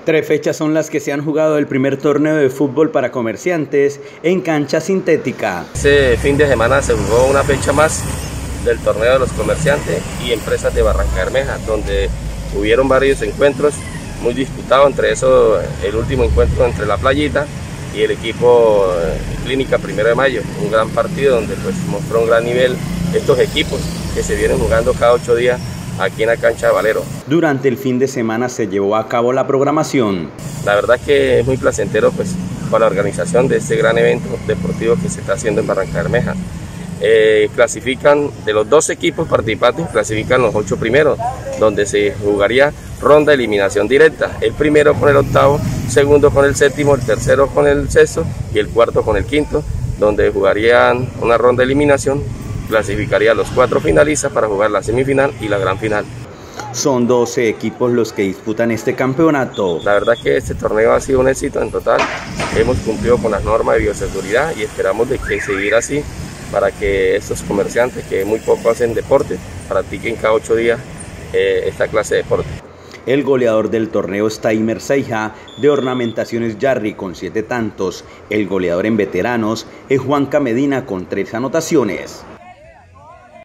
Tres fechas son las que se han jugado el primer torneo de fútbol para comerciantes en cancha sintética. Este fin de semana se jugó una fecha más del torneo de los comerciantes y empresas de Barrancabermeja, donde hubieron varios encuentros muy disputados, entre eso el último encuentro entre La Playita y el equipo Clínica 1 de Mayo, un gran partido donde pues mostró un gran nivel estos equipos que se vienen jugando cada 8 días aquí en la cancha de Valero. Durante el fin de semana se llevó a cabo la programación. La verdad es que es muy placentero pues con la organización de este gran evento deportivo que se está haciendo en Barrancabermeja. Clasifican de los 12 equipos participantes, clasifican los 8 primeros, donde se jugaría ronda de eliminación directa, el primero con el octavo, segundo con el séptimo, el tercero con el sexto y el cuarto con el quinto, donde jugarían una ronda de eliminación, clasificaría a los 4 finalistas para jugar la semifinal y la gran final. Son 12 equipos los que disputan este campeonato. La verdad es que este torneo ha sido un éxito en total, hemos cumplido con las normas de bioseguridad y esperamos de que seguir así para que estos comerciantes que muy poco hacen deporte practiquen cada 8 días esta clase de deporte. El goleador del torneo es Taimer Seija de Ornamentaciones Yarri con 7 tantos. El goleador en veteranos es Juanca Medina con 3 anotaciones.